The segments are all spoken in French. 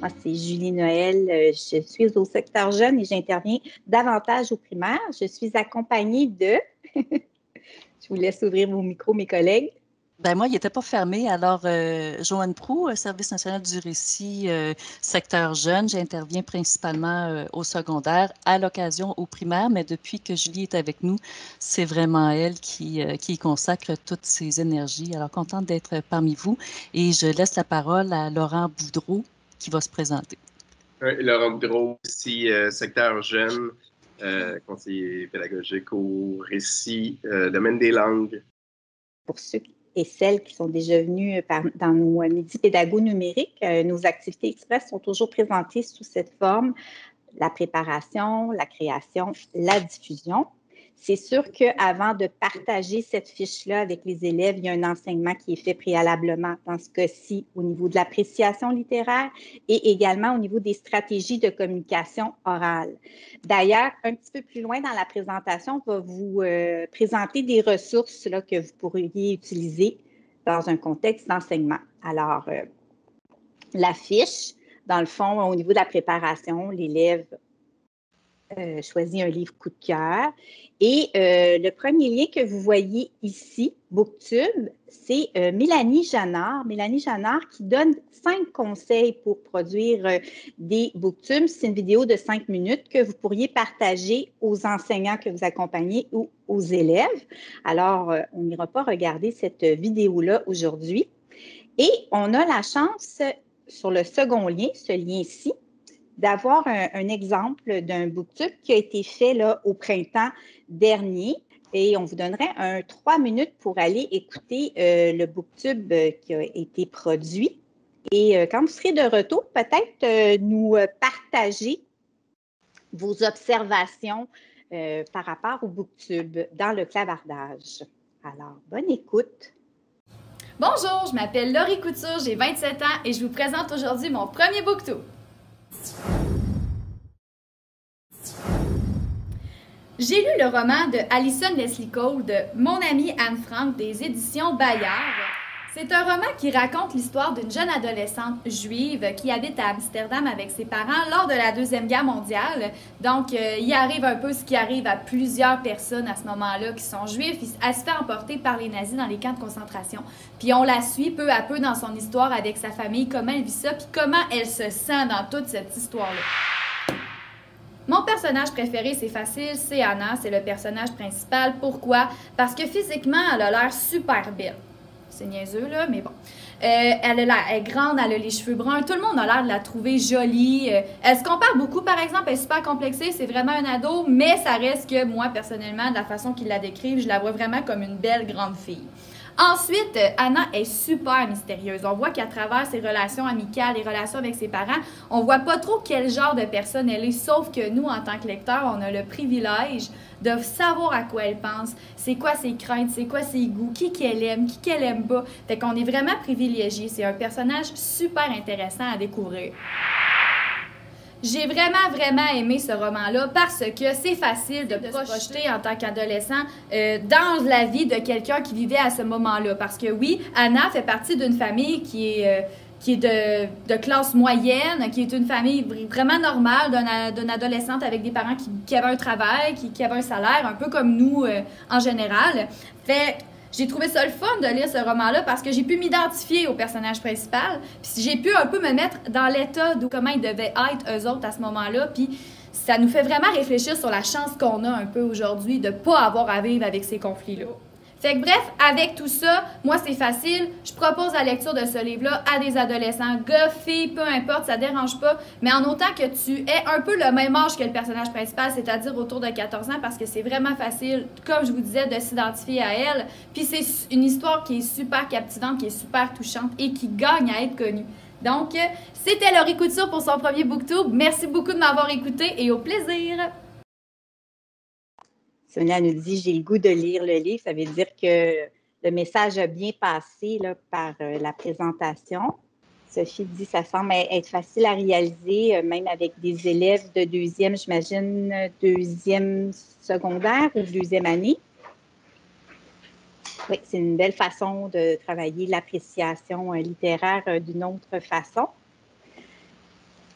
Moi, c'est Julie Noël. Je suis au secteur jeune et j'interviens davantage au primaire. Je suis accompagnée de... Je vous laisse ouvrir vos micros, mes collègues. Ben moi, il n'était pas fermé. Alors, Joanne Proulx, Service national du récit, secteur jeune. J'interviens principalement au secondaire, à l'occasion au primaire, mais depuis que Julie est avec nous, c'est vraiment elle qui y consacre toutes ses énergies. Alors, contente d'être parmi vous. Et je laisse la parole à Laurent Boudreau qui va se présenter. Laurent Boudreau, ici, secteur jeune, conseiller pédagogique au récit, domaine des langues. Pour ceux et celles qui sont déjà venus dans nos midis pédago numériques, nos activités express sont toujours présentées sous cette forme, la préparation, la création, la diffusion. C'est sûr qu'avant de partager cette fiche-là avec les élèves, il y a un enseignement qui est fait préalablement, dans ce cas-ci, au niveau de l'appréciation littéraire et également au niveau des stratégies de communication orale. D'ailleurs, un petit peu plus loin dans la présentation, on va vous présenter des ressources là, que vous pourriez utiliser dans un contexte d'enseignement. Alors, la fiche, dans le fond, au niveau de la préparation, l'élève choisit un livre coup de cœur. Et le premier lien que vous voyez ici, Booktube, c'est Mélanie Janard. Mélanie Janard qui donne 5 conseils pour produire des Booktubes. C'est une vidéo de 5 minutes que vous pourriez partager aux enseignants que vous accompagnez ou aux élèves. Alors, on n'ira pas regarder cette vidéo-là aujourd'hui. Et on a la chance, sur le second lien, ce lien-ci, d'avoir un exemple d'un booktube qui a été fait là, au printemps dernier. Et on vous donnerait 3 minutes pour aller écouter le booktube qui a été produit. Et quand vous serez de retour, peut-être nous partager vos observations par rapport au booktube dans le clavardage. Alors, bonne écoute. Bonjour, je m'appelle Laurie Couture, j'ai 27 ans et je vous présente aujourd'hui mon premier booktube. J'ai lu le roman de Alison Leslie Cole de Mon amie Anne Frank des éditions Bayard. C'est un roman qui raconte l'histoire d'une jeune adolescente juive qui habite à Amsterdam avec ses parents lors de la Deuxième Guerre mondiale. Donc, il arrive un peu ce qui arrive à plusieurs personnes à ce moment-là qui sont juives. Elle se fait emporter par les nazis dans les camps de concentration. Puis on la suit peu à peu dans son histoire avec sa famille, comment elle vit ça, puis comment elle se sent dans toute cette histoire-là. Mon personnage préféré, c'est facile, c'est Anna, c'est le personnage principal. Pourquoi? Parce que physiquement, elle a l'air super belle. C'est niaiseux, là, mais bon. Elle est grande, elle a les cheveux bruns. Tout le monde a l'air de la trouver jolie. Elle se compare beaucoup, par exemple. Elle est super complexée, c'est vraiment un ado, mais ça reste que moi, personnellement, de la façon qu'ils la décrivent, je la vois vraiment comme une belle grande fille. Ensuite, Anna est super mystérieuse. On voit qu'à travers ses relations amicales, les relations avec ses parents, on voit pas trop quel genre de personne elle est, sauf que nous, en tant que lecteurs, on a le privilège de savoir à quoi elle pense, c'est quoi ses craintes, c'est quoi ses goûts, qui qu'elle aime, qui qu'elle aime pas. Fait qu'on est vraiment privilégiés. C'est un personnage super intéressant à découvrir. J'ai vraiment aimé ce roman-là parce que c'est facile de se projeter en tant qu'adolescent dans la vie de quelqu'un qui vivait à ce moment-là. Parce que oui, Anna fait partie d'une famille qui est de classe moyenne, qui est une famille vraiment normale d'une adolescente avec des parents qui avaient un travail, qui avaient un salaire, un peu comme nous en général. Fait j'ai trouvé ça le fun de lire ce roman-là parce que j'ai pu m'identifier au personnage principal. Puis j'ai pu un peu me mettre dans l'état de comment ils devaient être eux autres à ce moment-là. Puis ça nous fait vraiment réfléchir sur la chance qu'on a un peu aujourd'hui de ne pas avoir à vivre avec ces conflits-là. Fait que bref, avec tout ça, moi c'est facile, je propose la lecture de ce livre-là à des adolescents, gars, filles, peu importe, ça dérange pas, mais en autant que tu aies un peu le même âge que le personnage principal, c'est-à-dire autour de 14 ans, parce que c'est vraiment facile, comme je vous disais, de s'identifier à elle, puis c'est une histoire qui est super captivante, qui est super touchante et qui gagne à être connue. Donc, c'était Laurie Couture pour son premier booktube. Merci beaucoup de m'avoir écouté et au plaisir! Sonia nous dit « J'ai le goût de lire le livre ». Ça veut dire que le message a bien passé là, par la présentation. Sophie dit « Ça semble être facile à réaliser, même avec des élèves de deuxième, j'imagine, deuxième secondaire ou deuxième année ». Oui, c'est une belle façon de travailler l'appréciation littéraire d'une autre façon.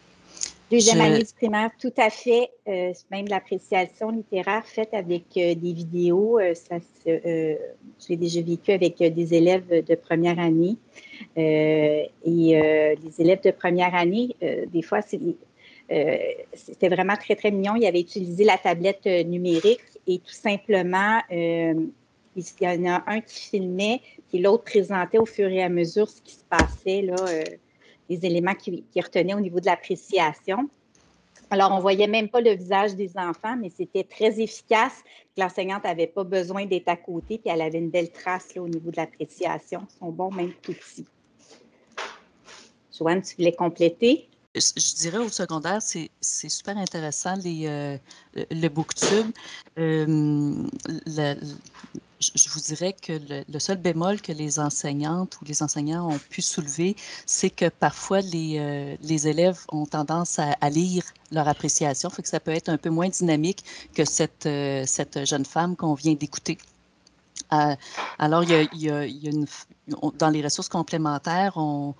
Deuxième année du primaire, tout à fait. Même l'appréciation littéraire faite avec des vidéos, je l'ai déjà vécu avec des élèves de première année. Les élèves de première année, des fois, c'était vraiment très, très mignon. Ils avaient utilisé la tablette numérique et tout simplement, il y en a un qui filmait et l'autre présentait au fur et à mesure ce qui se passait, là, les éléments qui retenaient au niveau de l'appréciation. Alors, on ne voyait même pas le visage des enfants, mais c'était très efficace. L'enseignante n'avait pas besoin d'être à côté, puis elle avait une belle trace là, au niveau de l'appréciation. Ils sont bons, même tout petits. Joanne, tu voulais compléter? Je dirais au secondaire, c'est super intéressant, le booktube. Je vous dirais que le seul bémol que les enseignantes ou les enseignants ont pu soulever, c'est que parfois les élèves ont tendance à lire leur appréciation, fait que ça peut être un peu moins dynamique que cette jeune femme qu'on vient d'écouter. Alors, dans les ressources complémentaires, on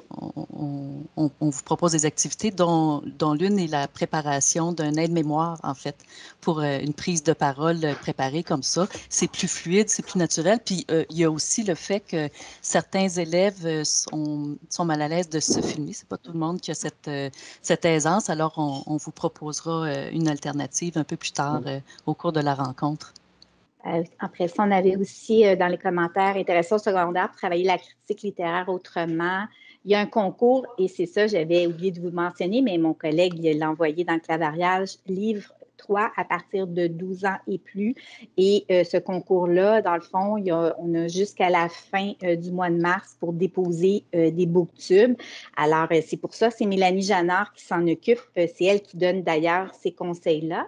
vous propose des activités dont l'une est la préparation d'un aide-mémoire, en fait, pour une prise de parole préparée comme ça. C'est plus fluide, c'est plus naturel. Puis, il y a aussi le fait que certains élèves sont mal à l'aise de se filmer. C'est pas tout le monde qui a cette aisance. Alors, on vous proposera une alternative un peu plus tard au cours de la rencontre. Après ça, on avait aussi dans les commentaires intéressants au secondaire pour travailler la critique littéraire autrement. Il y a un concours, et c'est ça, j'avais oublié de vous mentionner, mais mon collègue l'a envoyé dans le clavariage, livre 3 à partir de 12 ans et plus. Et ce concours-là, dans le fond, on a jusqu'à la fin du mois de mars pour déposer des booktubes. Alors, c'est pour ça, c'est Mélanie Janard qui s'en occupe. C'est elle qui donne d'ailleurs ces conseils-là.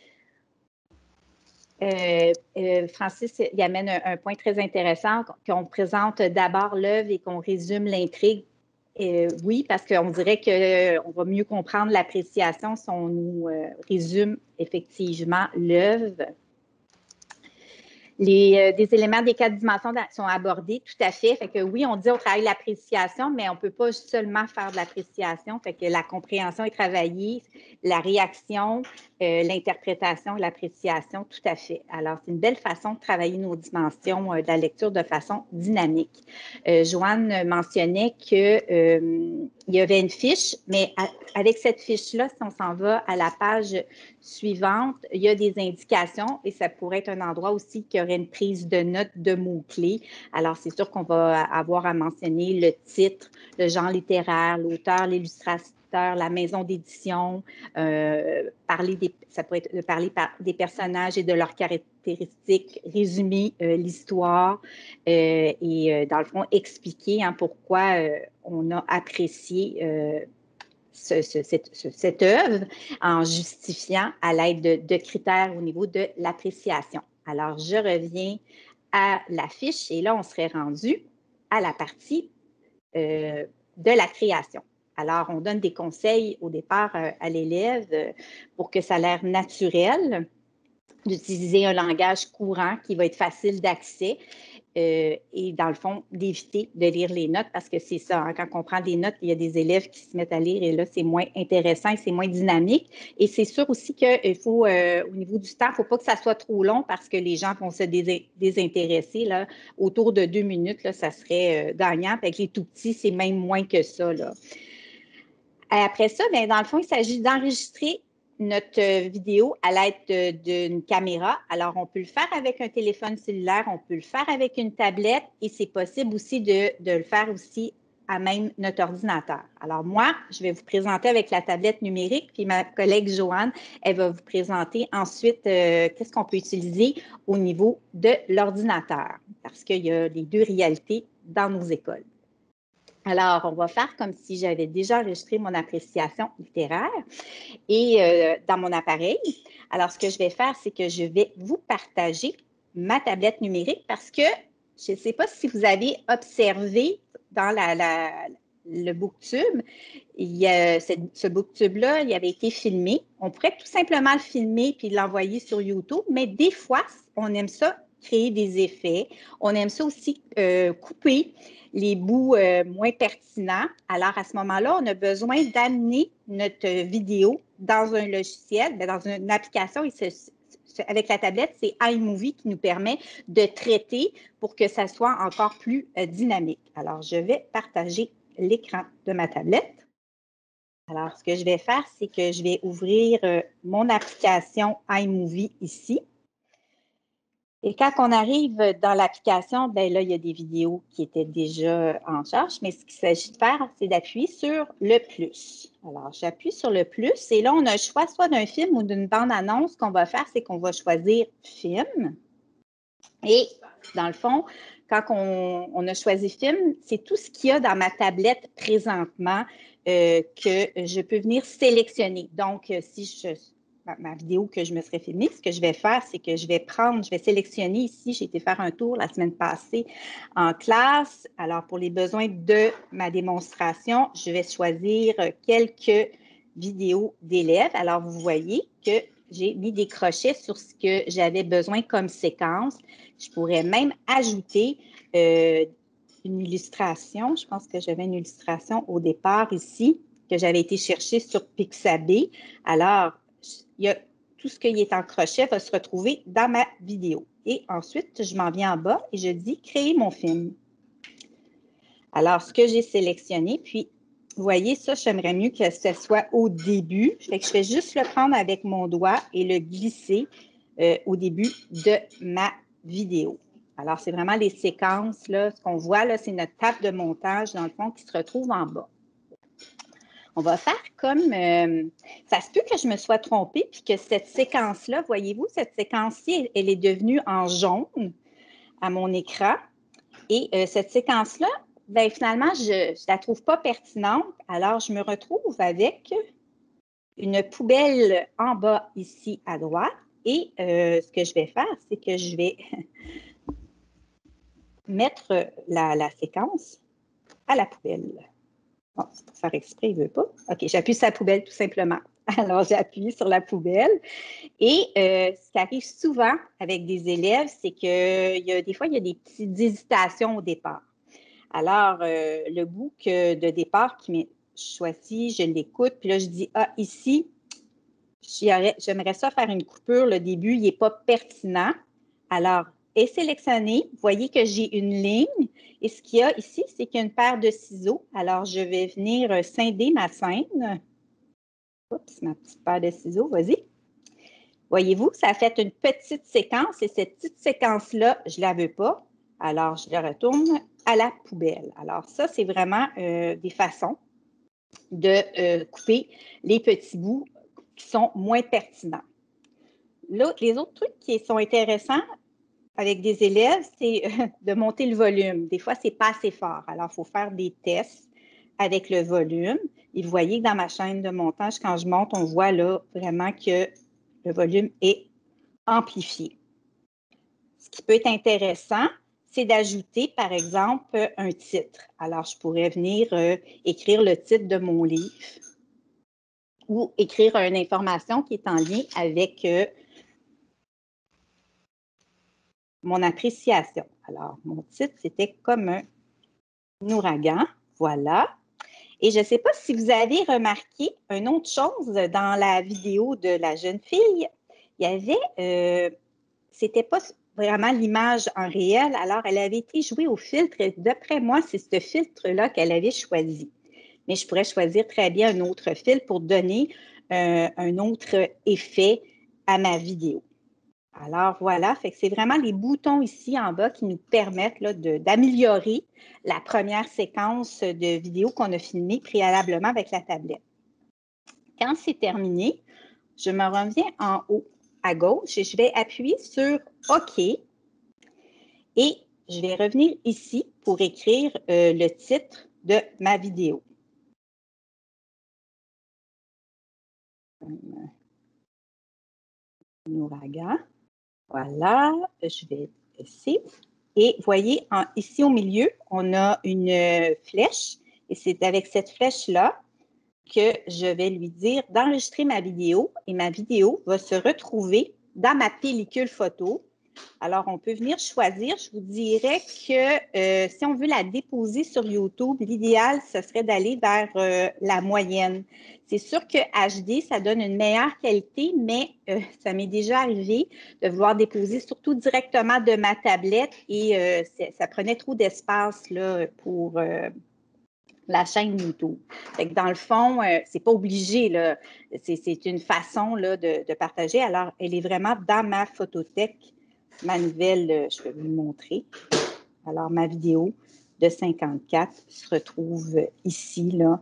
Francis y amène un point très intéressant, qu'on présente d'abord l'œuvre et qu'on résume l'intrigue. Oui, parce qu'on dirait qu'on va mieux comprendre l'appréciation si on nous résume effectivement l'œuvre. Des éléments des 4 dimensions sont abordés, tout à fait. Fait que oui, on dit on travaille l'appréciation, mais on ne peut pas seulement faire de l'appréciation. Fait que la compréhension est travaillée, la réaction, l'interprétation, l'appréciation, tout à fait. Alors, c'est une belle façon de travailler nos dimensions de la lecture de façon dynamique. Joanne mentionnait qu'il y avait une fiche, mais avec cette fiche-là, si on s'en va à la page suivante, il y a des indications et ça pourrait être un endroit aussi qui aurait une prise de notes de mots-clés. Alors, c'est sûr qu'on va avoir à mentionner le titre, le genre littéraire, l'auteur, l'illustrateur, la maison d'édition, ça pourrait être de parler des personnages et de leurs caractéristiques, résumer l'histoire et dans le fond, expliquer pourquoi on a apprécié cette œuvre en justifiant à l'aide de critères au niveau de l'appréciation. Alors, je reviens à la fiche et là, on serait rendu à la partie de la création. Alors, on donne des conseils au départ à l'élève pour que ça a l'air naturel, d'utiliser un langage courant qui va être facile d'accès. Et dans le fond, d'éviter de lire les notes parce que c'est ça, quand on prend des notes, il y a des élèves qui se mettent à lire et là, c'est moins intéressant et c'est moins dynamique. Et c'est sûr aussi qu'il faut, au niveau du temps, il ne faut pas que ça soit trop long parce que les gens vont se désintéresser. Là. Autour de 2 minutes, là, ça serait gagnant. Avec les tout petits, c'est même moins que ça. Là. Après ça, bien, dans le fond, il s'agit d'enregistrer notre vidéo à l'aide d'une caméra. Alors, on peut le faire avec un téléphone cellulaire, on peut le faire avec une tablette et c'est possible aussi de le faire aussi à même notre ordinateur. Alors, moi, je vais vous présenter avec la tablette numérique, puis ma collègue Joanne, elle va vous présenter ensuite qu'est-ce qu'on peut utiliser au niveau de l'ordinateur, parce qu'il y a les deux réalités dans nos écoles. Alors, on va faire comme si j'avais déjà enregistré mon appréciation littéraire et dans mon appareil. Alors, ce que je vais faire, c'est que je vais vous partager ma tablette numérique parce que je ne sais pas si vous avez observé dans le booktube, ce booktube-là, il avait été filmé. On pourrait tout simplement le filmer puis l'envoyer sur YouTube, mais des fois, on aime ça créer des effets. On aime ça aussi couper les bouts moins pertinents. Alors, à ce moment-là, on a besoin d'amener notre vidéo dans un logiciel, dans une application. Avec la tablette, c'est iMovie qui nous permet de traiter pour que ça soit encore plus dynamique. Alors, je vais partager l'écran de ma tablette. Alors, ce que je vais faire, c'est que je vais ouvrir mon application iMovie ici. Et quand on arrive dans l'application, bien là, il y a des vidéos qui étaient déjà en charge, mais ce qu'il s'agit de faire, c'est d'appuyer sur le plus. Alors, j'appuie sur le plus et là, on a le choix soit d'un film ou d'une bande-annonce. Ce qu'on va faire, c'est qu'on va choisir film. Et dans le fond, quand on a choisi film, c'est tout ce qu'il y a dans ma tablette présentement que je peux venir sélectionner. Donc, si ma vidéo que je me serais filmée, ce que je vais faire, c'est que je vais sélectionner ici, j'ai été faire un tour la semaine passée en classe. Alors, pour les besoins de ma démonstration, je vais choisir quelques vidéos d'élèves. Alors, vous voyez que j'ai mis des crochets sur ce que j'avais besoin comme séquence. Je pourrais même ajouter une illustration. Je pense que j'avais une illustration au départ ici que j'avais été chercher sur Pixabay. Alors, tout ce qui est en crochet va se retrouver dans ma vidéo. Et ensuite, je m'en viens en bas et je dis « Créer mon film ». Alors, ce que j'ai sélectionné, puis vous voyez, ça, j'aimerais mieux que ce soit au début. Fait que je vais juste le prendre avec mon doigt et le glisser au début de ma vidéo. Alors, c'est vraiment les séquences, là. Ce qu'on voit, là, c'est notre table de montage, dans le fond, qui se retrouve en bas. On va faire comme... ça se peut que je me sois trompée, puis que cette séquence-là, voyez-vous, cette séquence-ci, elle est devenue en jaune à mon écran. Et cette séquence-là, bien, finalement, je ne la trouve pas pertinente. Alors, je me retrouve avec une poubelle en bas ici à droite. Et ce que je vais faire, c'est que je vais mettre la séquence à la poubelle. Bon, c'est pour faire exprès, il ne veut pas. OK, j'appuie sur la poubelle tout simplement. Alors, j'appuie sur la poubelle. Et ce qui arrive souvent avec des élèves, c'est que des fois, il y a des petites hésitations au départ. Alors, le bout de départ qui m'est choisi, je l'écoute, puis là, je dis, ah, ici, j'aimerais ça faire une coupure. Le début, il n'est pas pertinent. Alors, est sélectionné. Vous voyez que j'ai une ligne. Et ce qu'il y a ici, c'est qu'il y a une paire de ciseaux. Alors, je vais venir scinder ma scène. Oups, ma petite paire de ciseaux, vas-y. Voyez-vous, ça a fait une petite séquence et cette petite séquence-là, je ne la veux pas. Alors, je la retourne à la poubelle. Alors, ça, c'est vraiment des façons de couper les petits bouts qui sont moins pertinents. Là, les autres trucs qui sont intéressants avec des élèves, c'est de monter le volume. Des fois, ce n'est pas assez fort. Alors, il faut faire des tests avec le volume. Et vous voyez que dans ma chaîne de montage, quand je monte, on voit là vraiment que le volume est amplifié. Ce qui peut être intéressant, c'est d'ajouter, par exemple, un titre. Alors, je pourrais venir écrire le titre de mon livre ou écrire une information qui est en lien avec mon appréciation. Alors, mon titre, c'était comme un ouragan. Voilà. Et je ne sais pas si vous avez remarqué une autre chose dans la vidéo de la jeune fille. Il y avait, c'était pas vraiment l'image en réel, alors elle avait été jouée au filtre. D'après moi, c'est ce filtre-là qu'elle avait choisi. Mais je pourrais choisir très bien un autre filtre pour donner un autre effet à ma vidéo. Alors, voilà, fait que c'est vraiment les boutons ici en bas qui nous permettent d'améliorer la première séquence de vidéo qu'on a filmée préalablement avec la tablette. Quand c'est terminé, je me reviens en haut à gauche et je vais appuyer sur OK et je vais revenir ici pour écrire le titre de ma vidéo. Un ouragan. Voilà, je vais ici. Et vous voyez, ici au milieu, on a une flèche. Et c'est avec cette flèche-là que je vais lui dire d'enregistrer ma vidéo. Et ma vidéo va se retrouver dans ma pellicule photo Alors, on peut venir choisir. Je vous dirais que si on veut la déposer sur YouTube, l'idéal, ce serait d'aller vers la moyenne. C'est sûr que HD, ça donne une meilleure qualité, mais ça m'est déjà arrivé de vouloir déposer surtout directement de ma tablette et ça prenait trop d'espace là, pour la chaîne YouTube. Fait que dans le fond, c'est pas obligé, là. C'est une façon là, de partager. Alors, elle est vraiment dans ma photothèque. Ma nouvelle, je vais vous le montrer. Alors, ma vidéo de 54 se retrouve ici, là.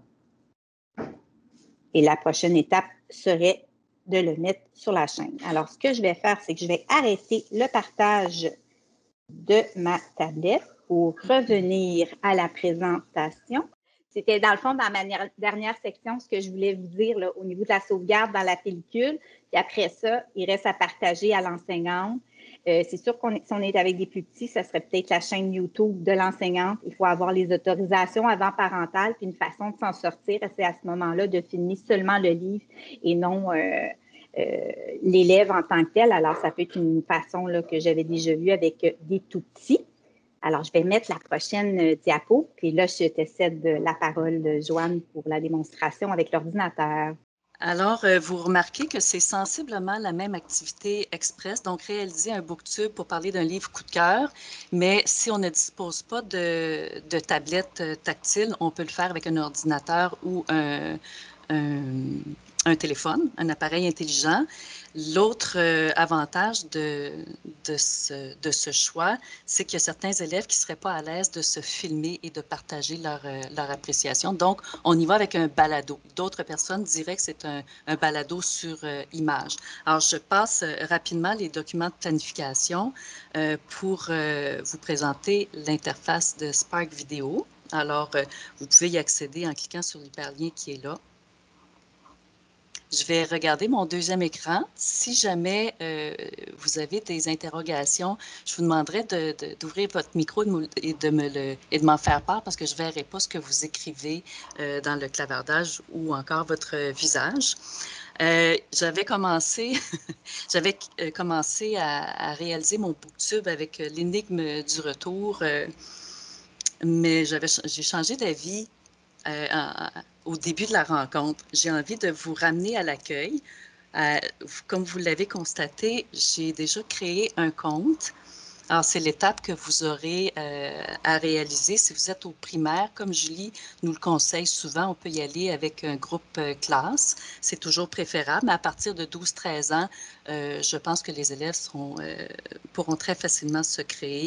Et la prochaine étape serait de le mettre sur la chaîne. Alors, ce que je vais faire, c'est que je vais arrêter le partage de ma tablette pour revenir à la présentation. C'était dans le fond, dans ma dernière section, ce que je voulais vous dire là, au niveau de la sauvegarde dans la pellicule. Puis après ça, il reste à partager à l'enseignante. C'est sûr que si on est avec des plus petits, ça serait peut-être la chaîne YouTube de l'enseignante. Il faut avoir les autorisations avant parentales, puis une façon de s'en sortir, c'est à ce moment-là de filmer seulement le livre et non l'élève en tant que tel. Alors, ça peut être une façon là, que j'avais déjà vue avec des tout petits. Alors, je vais mettre la prochaine diapo, puis là, je te cède la parole, Joanne, pour la démonstration avec l'ordinateur. Alors, vous remarquez que c'est sensiblement la même activité express, donc réaliser un booktube pour parler d'un livre coup de cœur, mais si on ne dispose pas de tablette tactile, on peut le faire avec un ordinateur ou un téléphone, un appareil intelligent. L'autre avantage de ce choix, c'est qu'il y a certains élèves qui ne seraient pas à l'aise de se filmer et de partager leur appréciation. Donc, on y va avec un balado. D'autres personnes diraient que c'est un balado sur image. Alors, je passe rapidement les documents de planification pour vous présenter l'interface de Spark Vidéo. Alors, vous pouvez y accéder en cliquant sur l'hyperlien qui est là. Je vais regarder mon deuxième écran. Si jamais vous avez des interrogations, je vous demanderai d'ouvrir votre micro et de m'en faire part parce que je ne verrai pas ce que vous écrivez dans le clavardage ou encore votre visage. J'avais commencé, à réaliser mon booktube avec l'énigme du retour, mais j'ai changé d'avis au début de la rencontre. J'ai envie de vous ramener à l'accueil. Comme vous l'avez constaté, j'ai déjà créé un compte. Alors, c'est l'étape que vous aurez à réaliser si vous êtes au primaire. Comme Julie nous le conseille souvent, on peut y aller avec un groupe classe. C'est toujours préférable, mais à partir de 12-13 ans, je pense que les élèves pourront très facilement se créer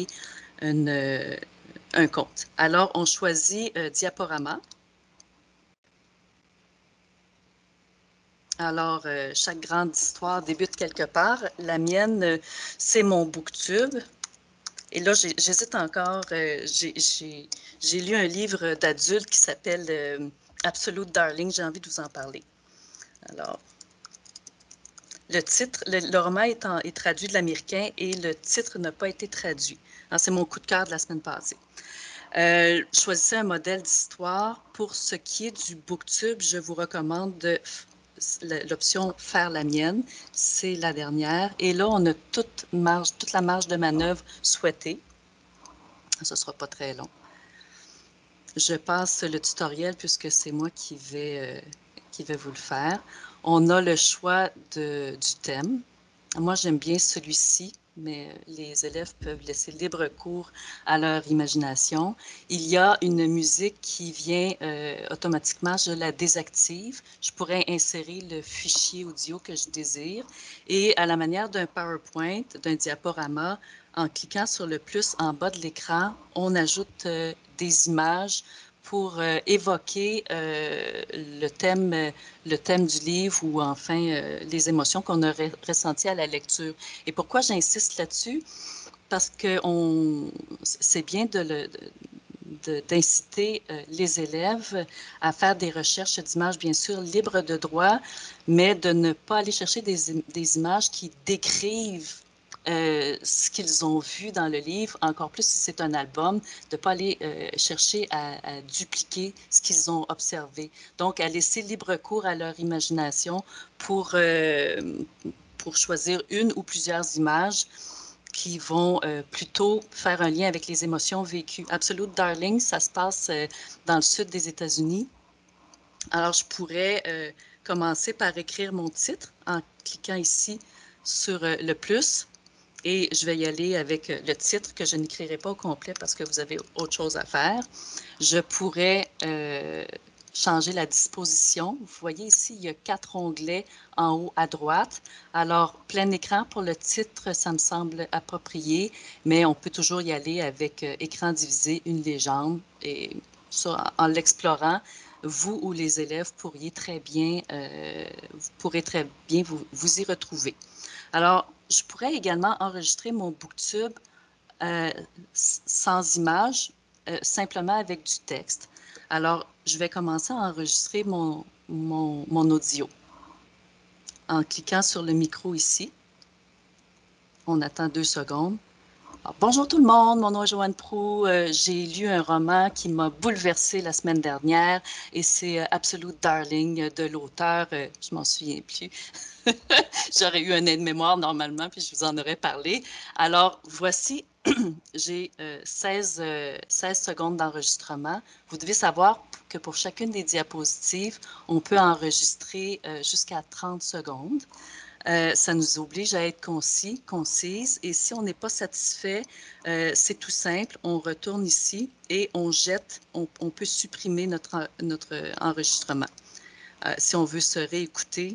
un compte. Alors, on choisit Diaporama. Alors, chaque grande histoire débute quelque part. La mienne, c'est mon booktube. Et là, j'hésite encore. J'ai lu un livre d'adulte qui s'appelle Absolute Darling. J'ai envie de vous en parler. Alors, le titre, le roman est traduit de l'américain et le titre n'a pas été traduit. C'est mon coup de cœur de la semaine passée. Choisissez un modèle d'histoire. Pour ce qui est du booktube, je vous recommande l'option « Faire la mienne », c'est la dernière. Et là, on a toute la marge de manœuvre souhaitée. Ce ne sera pas très long. Je passe le tutoriel puisque c'est moi qui vais vous le faire. On a le choix du thème. Moi, j'aime bien celui-ci, mais les élèves peuvent laisser libre cours à leur imagination. Il y a une musique qui vient automatiquement, je la désactive. Je pourrais insérer le fichier audio que je désire et à la manière d'un PowerPoint, d'un diaporama, en cliquant sur le plus en bas de l'écran, on ajoute des images pour évoquer le thème du livre ou enfin les émotions qu'on aurait ressenties à la lecture. Et pourquoi j'insiste là-dessus? Parce que c'est bien d'inciter les élèves à faire des recherches d'images, bien sûr, libres de droit, mais de ne pas aller chercher des images qui décrivent ce qu'ils ont vu dans le livre, encore plus si c'est un album, de ne pas aller chercher à dupliquer ce qu'ils ont observé. Donc, à laisser libre cours à leur imagination pour choisir une ou plusieurs images qui vont plutôt faire un lien avec les émotions vécues. Absolute Darling, ça se passe dans le sud des États-Unis. Alors, je pourrais commencer par écrire mon titre en cliquant ici sur le plus. Et je vais y aller avec le titre que je n'écrirai pas au complet parce que vous avez autre chose à faire. Je pourrais changer la disposition. Vous voyez ici, il y a 4 onglets en haut à droite. Alors, plein écran pour le titre, ça me semble approprié, mais on peut toujours y aller avec écran divisé, une légende. Et ça, en l'explorant, vous ou les élèves pourrez très bien vous y retrouver. Alors, je pourrais également enregistrer mon booktube sans image, simplement avec du texte. Alors, je vais commencer à enregistrer mon audio en cliquant sur le micro ici. On attend 2 secondes. Alors, bonjour tout le monde, mon nom est Joanne Proulx. J'ai lu un roman qui m'a bouleversée la semaine dernière et c'est Absolute Darling de l'auteur, je m'en souviens plus. J'aurais eu un aide-mémoire normalement, puis je vous en aurais parlé. Alors, voici, j'ai 16 secondes d'enregistrement. Vous devez savoir que pour chacune des diapositives, on peut enregistrer jusqu'à 30 secondes. Ça nous oblige à être concise. Et si on n'est pas satisfait, c'est tout simple. On retourne ici et on jette, on peut supprimer notre enregistrement. Si on veut se réécouter,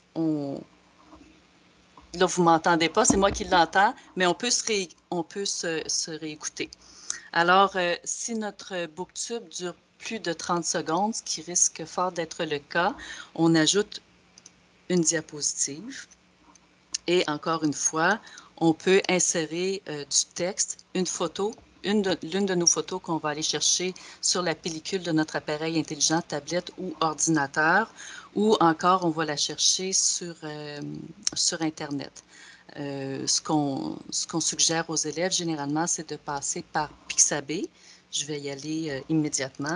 là, vous ne m'entendez pas, c'est moi qui l'entends, mais on peut se réécouter. Alors, si notre booktube dure plus de 30 secondes, ce qui risque fort d'être le cas, on ajoute une diapositive. Et encore une fois, on peut insérer du texte, une photo, l'une de nos photos qu'on va aller chercher sur la pellicule de notre appareil intelligent, tablette ou ordinateur, ou encore on va la chercher sur Internet. Ce qu'on suggère aux élèves généralement, c'est de passer par Pixabay. Je vais y aller immédiatement.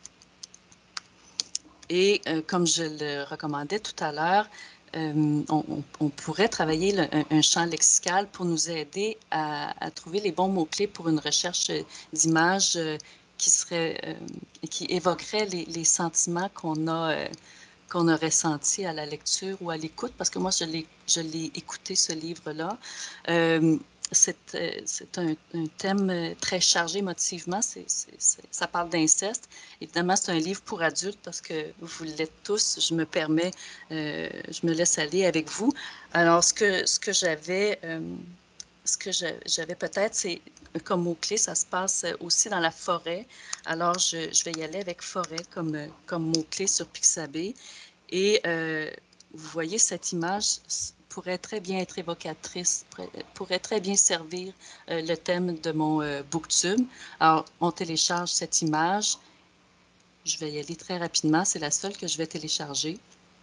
Et comme je le recommandais tout à l'heure, on pourrait travailler un champ lexical pour nous aider à trouver les bons mots-clés pour une recherche d'images qui évoquerait les sentiments qu'on a ressentis à la lecture ou à l'écoute, parce que moi, je l'ai écouté, ce livre-là. C'est un thème très chargé émotivement. Ça parle d'inceste. Évidemment, c'est un livre pour adultes parce que vous l'êtes tous. Je me permets, je me laisse aller avec vous. Alors, ce que j'avais peut-être, c'est comme mot-clé, ça se passe aussi dans la forêt. Alors, je vais y aller avec forêt comme mot-clé sur Pixabay. Et vous voyez, cette image pourrait très bien être évocatrice, pourrait très bien servir le thème de mon booktube. Alors, on télécharge cette image. Je vais y aller très rapidement. C'est la seule que je vais télécharger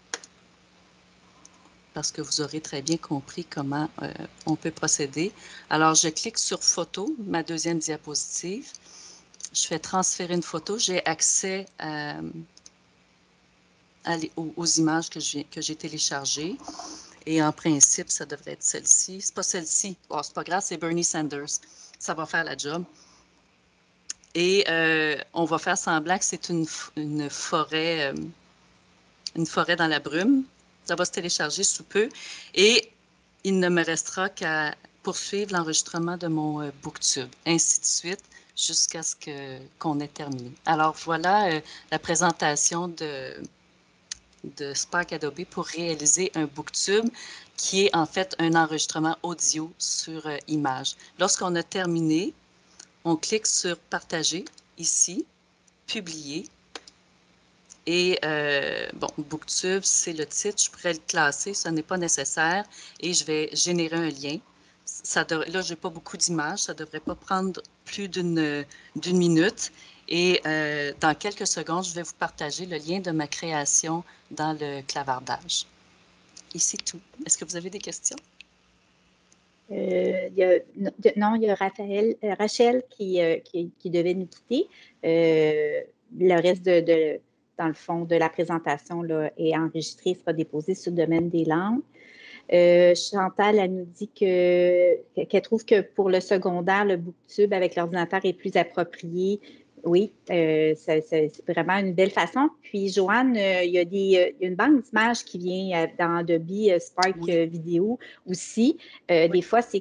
parce que vous aurez très bien compris comment on peut procéder. Alors, je clique sur Photo, ma deuxième diapositive. Je fais transférer une photo. J'ai accès aux images que j'ai téléchargées. Et en principe, ça devrait être celle-ci. C'est pas celle-ci. Oh, c'est pas grave, c'est Bernie Sanders. Ça va faire la job. Et on va faire semblant que c'est une forêt dans la brume. Ça va se télécharger sous peu. Et il ne me restera qu'à poursuivre l'enregistrement de mon booktube. Ainsi de suite, jusqu'à ce qu'on ait terminé. Alors, voilà la présentation de Spark Adobe pour réaliser un booktube qui est en fait un enregistrement audio sur image. Lorsqu'on a terminé, on clique sur Partager ici, Publier. Et bon, booktube, c'est le titre. Je pourrais le classer, ce n'est pas nécessaire. Et je vais générer un lien. Là, je n'ai pas beaucoup d'images. Ça ne devrait pas prendre plus d'une minute. Et dans quelques secondes, je vais vous partager le lien de ma création dans le clavardage. Et c'est tout. Est-ce que vous avez des questions? Non, il y a Rachel qui devait nous quitter. Le reste dans le fond, de la présentation là, est enregistré, sera déposé sur le domaine des langues. Chantal, elle nous dit qu'elle trouve que pour le secondaire, le BookTube avec l'ordinateur est plus approprié. Oui, c'est vraiment une belle façon. Puis, Joanne, il y a une banque d'images qui vient dans Adobe Spark Vidéo aussi. Des fois, c'est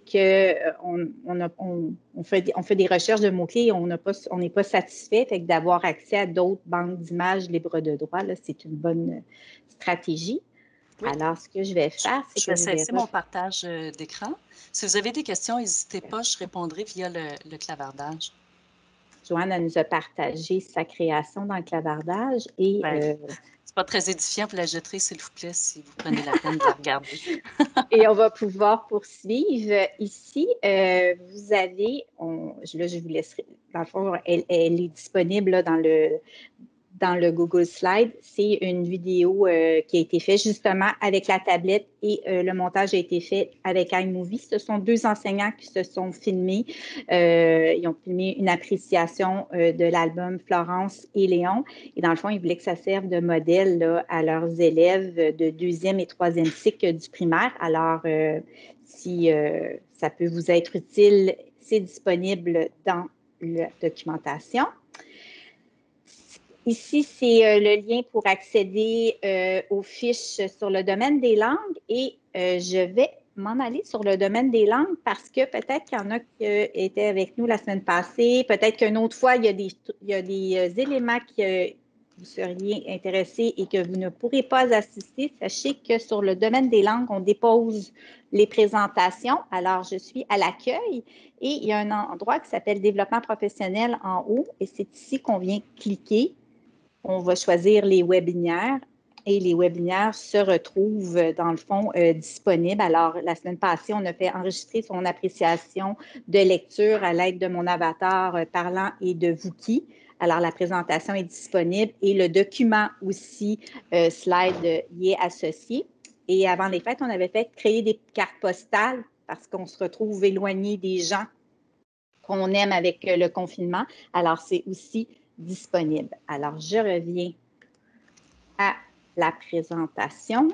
qu'on fait des recherches de mots-clés et on n'est pas satisfait. Fait que d'avoir accès à d'autres banques d'images libres de droit, là, c'est une bonne stratégie. Oui. Alors, ce que je vais faire, c'est que je vais cesser mon partage d'écran. Si vous avez des questions, n'hésitez pas, je répondrai via le clavardage. Joanne, elle nous a partagé sa création dans le clavardage et... c'est pas très édifiant, vous la jetterez, s'il vous plaît, si vous prenez la peine de la regarder. Et on va pouvoir poursuivre. Ici, vous avez... là, je vous laisserai... Dans le fond, elle est disponible là, dans le Google Slide. C'est une vidéo qui a été faite justement avec la tablette et le montage a été fait avec iMovie. Ce sont 2 enseignants qui se sont filmés. Ils ont filmé une appréciation de l'album Florence et Léon. Et dans le fond, ils voulaient que ça serve de modèle là, à leurs élèves de 2e et 3e cycle du primaire. Alors, si ça peut vous être utile, c'est disponible dans la documentation. Ici, c'est le lien pour accéder aux fiches sur le domaine des langues et je vais m'en aller sur le domaine des langues parce que peut-être qu'il y en a qui étaient avec nous la semaine passée, peut-être qu'une autre fois, il y a des éléments que vous seriez intéressés et que vous ne pourrez pas assister. Sachez que sur le domaine des langues, on dépose les présentations. Alors, je suis à l'accueil et il y a un endroit qui s'appelle Développement professionnel en haut et c'est ici qu'on vient cliquer. On va choisir les webinaires et les webinaires se retrouvent, dans le fond, disponibles. Alors, la semaine passée, on a fait enregistrer son appréciation de lecture à l'aide de mon avatar parlant et de Wookie. Alors, la présentation est disponible et le document aussi, slide, y est associé. Et avant les fêtes, on avait fait créer des cartes postales parce qu'on se retrouve éloigné des gens qu'on aime avec le confinement. Alors, c'est aussi disponible. Alors, je reviens à la présentation.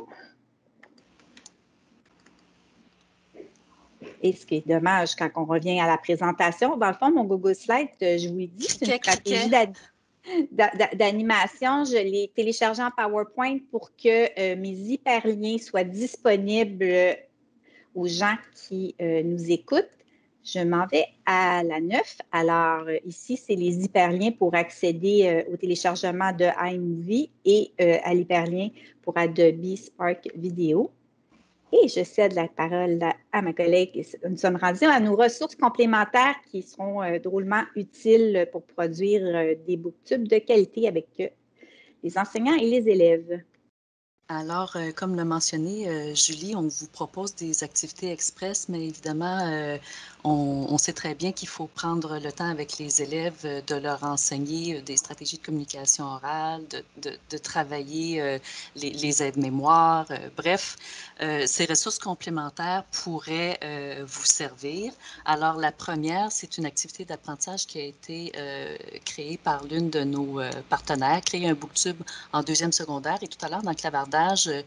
Et ce qui est dommage quand on revient à la présentation, dans le fond, mon Google Slide, je vous l'ai dit, c'est une stratégie d'animation. Je l'ai téléchargé en PowerPoint pour que mes hyperliens soient disponibles aux gens qui nous écoutent. Je m'en vais à la 9. Alors, ici, c'est les hyperliens pour accéder au téléchargement de iMovie et à l'hyperlien pour Adobe Spark Vidéo. Et je cède la parole à ma collègue. Nous sommes rendus à nos ressources complémentaires qui seront drôlement utiles pour produire des booktubes de qualité avec les enseignants et les élèves. Alors, comme l'a mentionné Julie, on vous propose des activités express, mais évidemment, on sait très bien qu'il faut prendre le temps avec les élèves de leur enseigner des stratégies de communication orale, de travailler les aides-mémoires. Bref, ces ressources complémentaires pourraient vous servir. Alors, la première, c'est une activité d'apprentissage qui a été créée par l'une de nos partenaires, créer un booktube en 2e secondaire. Et tout à l'heure, dans le clavardage,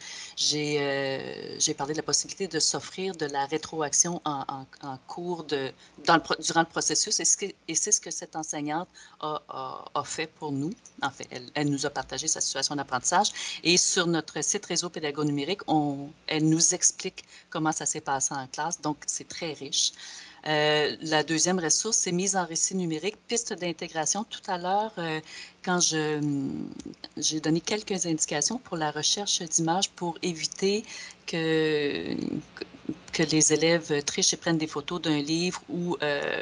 j'ai parlé de la possibilité de s'offrir de la rétroaction en cours durant le processus et c'est ce que cette enseignante a fait pour nous. En fait, elle nous a partagé sa situation d'apprentissage et sur notre site Réseau Pédago Numérique, elle nous explique comment ça s'est passé en classe, donc c'est très riche. La deuxième ressource, c'est mise en récit numérique, piste d'intégration. Tout à l'heure, quand j'ai donné quelques indications pour la recherche d'images pour éviter que les élèves trichent et prennent des photos d'un livre ou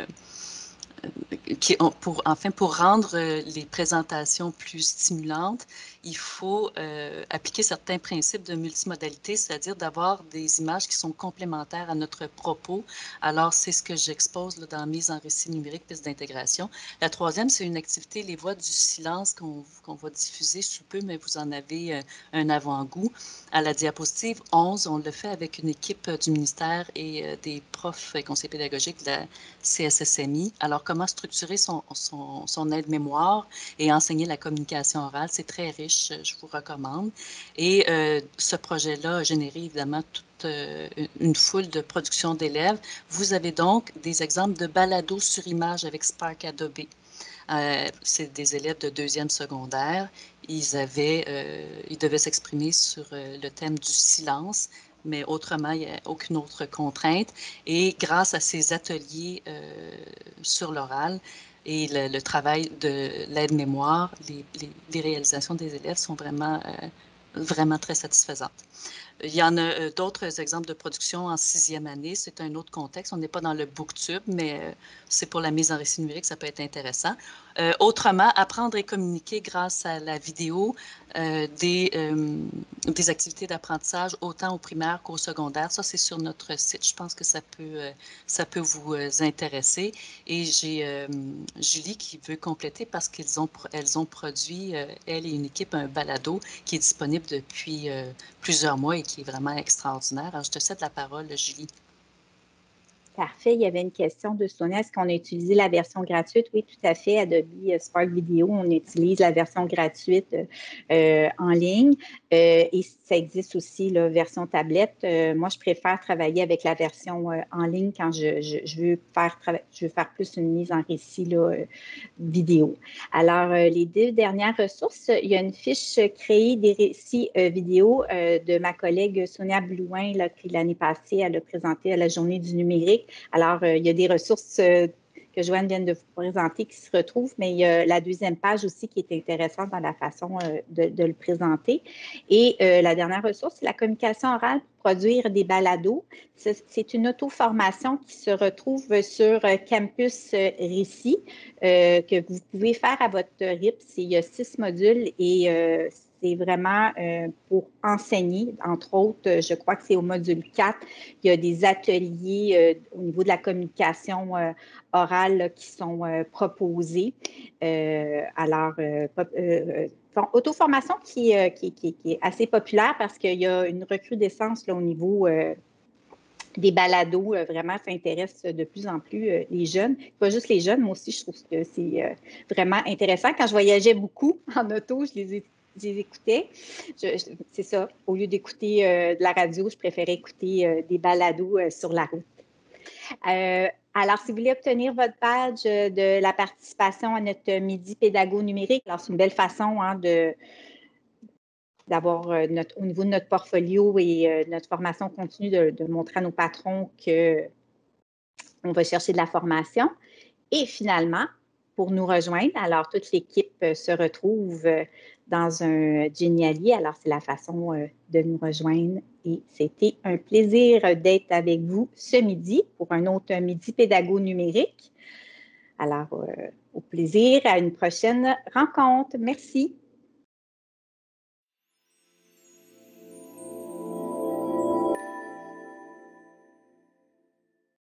pour rendre les présentations plus stimulantes, il faut appliquer certains principes de multimodalité, c'est-à-dire d'avoir des images qui sont complémentaires à notre propos. Alors, c'est ce que j'expose dans Mise en récit numérique, piste d'intégration. La troisième, c'est une activité, les voix du silence qu'on va diffuser sous peu, mais vous en avez un avant-goût. À la diapositive 11, on le fait avec une équipe du ministère et des profs et conseillers pédagogiques de la CSSMI. Alors, comment structurer structurer son aide-mémoire et enseigner la communication orale. C'est très riche, je vous recommande. Et ce projet-là a généré évidemment toute une foule de productions d'élèves. Vous avez donc des exemples de balado sur image avec Spark Adobe. C'est des élèves de 2e secondaire. Ils devaient s'exprimer sur le thème du silence, mais autrement, il n'y a aucune autre contrainte. Et grâce à ces ateliers sur l'oral et le travail de l'aide-mémoire, les réalisations des élèves sont vraiment très satisfaisantes. Il y en a d'autres exemples de production en 6e année. C'est un autre contexte. On n'est pas dans le booktube, mais c'est pour la mise en récit numérique, ça peut être intéressant. Autrement, apprendre et communiquer grâce à la vidéo, des activités d'apprentissage autant au primaire qu'au secondaire. Ça, c'est sur notre site. Je pense que ça peut vous intéresser. Et j'ai Julie qui veut compléter parce qu'elles ont produit, elle et une équipe, un balado qui est disponible depuis plusieurs mois et qui est vraiment extraordinaire. Alors, je te cède la parole, Julie. Parfait. Il y avait une question de Sonia. Est-ce qu'on a utilisé la version gratuite? Oui, tout à fait. Adobe Spark Video, on utilise la version gratuite en ligne. Et ça existe aussi, la version tablette. Moi, je préfère travailler avec la version en ligne quand je veux faire plus une mise en récit vidéo. Alors, les 2 dernières ressources, il y a une fiche créée des récits vidéo de ma collègue Sonia Blouin, là, qui l'année passée, elle a présenté à la Journée du numérique. Alors, il y a des ressources que Joanne vient de vous présenter qui se retrouvent, mais il y a la 2e page aussi qui est intéressante dans la façon de le présenter. Et la dernière ressource, c'est la communication orale pour produire des balados. C'est une auto-formation qui se retrouve sur Campus Récit que vous pouvez faire à votre rythme. Il y a 6 modules et c'est vraiment pour enseigner. Entre autres, je crois que c'est au module 4. Il y a des ateliers au niveau de la communication orale là, qui sont proposés. Auto-formation qui est assez populaire parce qu'il y a une recrudescence là, au niveau des balados. Vraiment, ça intéresse de plus en plus les jeunes. Pas juste les jeunes, moi aussi, je trouve que c'est vraiment intéressant. Quand je voyageais beaucoup en auto, je les écoutais. C'est ça. Au lieu d'écouter de la radio, je préférais écouter des balados sur la route. Alors, si vous voulez obtenir votre badge de la participation à notre Midi Pédago numérique, alors c'est une belle façon d'avoir au niveau de notre portfolio et notre formation continue de montrer à nos patrons qu'on va chercher de la formation. Et finalement, pour nous rejoindre, alors toute l'équipe se retrouve dans un Geniali. Alors, c'est la façon de nous rejoindre. Et c'était un plaisir d'être avec vous ce midi pour un autre Midi Pédago numérique. Alors, au plaisir, à une prochaine rencontre. Merci.